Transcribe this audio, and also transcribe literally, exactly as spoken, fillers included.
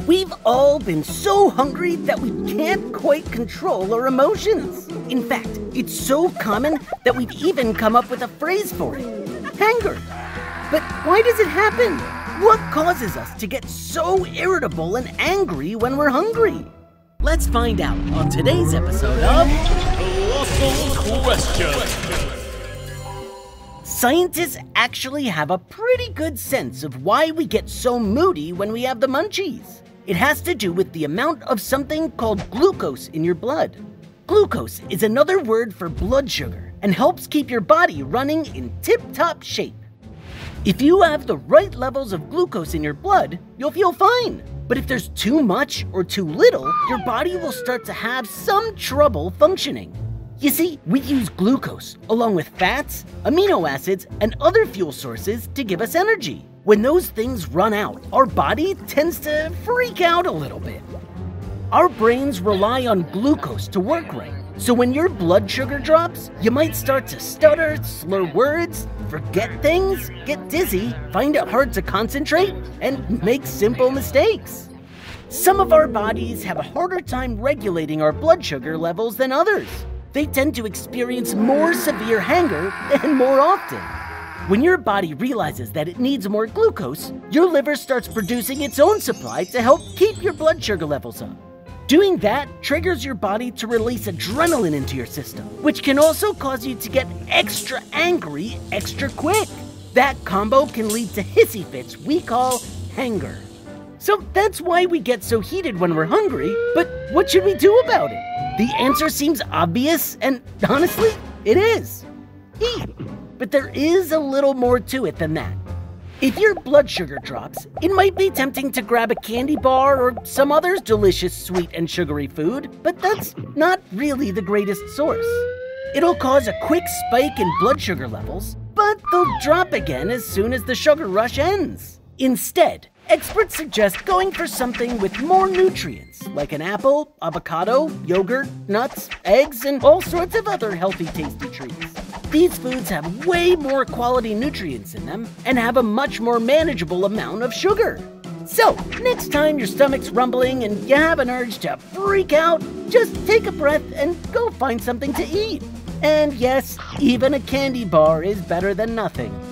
We've all been so hungry that we can't quite control our emotions. In fact, it's so common that we've even come up with a phrase for it, hanger. But why does it happen? What causes us to get so irritable and angry when we're hungry? Let's find out on today's episode of Colossal Questions. Scientists actually have a pretty good sense of why we get so moody when we have the munchies. It has to do with the amount of something called glucose in your blood. Glucose is another word for blood sugar and helps keep your body running in tip-top shape. If you have the right levels of glucose in your blood, you'll feel fine. But if there's too much or too little, your body will start to have some trouble functioning. You see, we use glucose along with fats, amino acids, and other fuel sources to give us energy. When those things run out, our body tends to freak out a little bit. Our brains rely on glucose to work right. So when your blood sugar drops, you might start to stutter, slur words, forget things, get dizzy, find it hard to concentrate, and make simple mistakes. Some of our bodies have a harder time regulating our blood sugar levels than others. They tend to experience more severe hunger and more often. When your body realizes that it needs more glucose, your liver starts producing its own supply to help keep your blood sugar levels up. Doing that triggers your body to release adrenaline into your system, which can also cause you to get extra angry extra quick. That combo can lead to hissy fits we call hanger. So that's why we get so heated when we're hungry, but what should we do about it? The answer seems obvious, and honestly, it is. Eat. But there is a little more to it than that. If your blood sugar drops, it might be tempting to grab a candy bar or some other delicious sweet and sugary food, but that's not really the greatest source. It'll cause a quick spike in blood sugar levels, but they'll drop again as soon as the sugar rush ends. Instead, experts suggest going for something with more nutrients, like an apple, avocado, yogurt, nuts, eggs, and all sorts of other healthy, tasty treats. These foods have way more quality nutrients in them and have a much more manageable amount of sugar. So, next time your stomach's rumbling and you have an urge to freak out, just take a breath and go find something to eat. And yes, even a candy bar is better than nothing.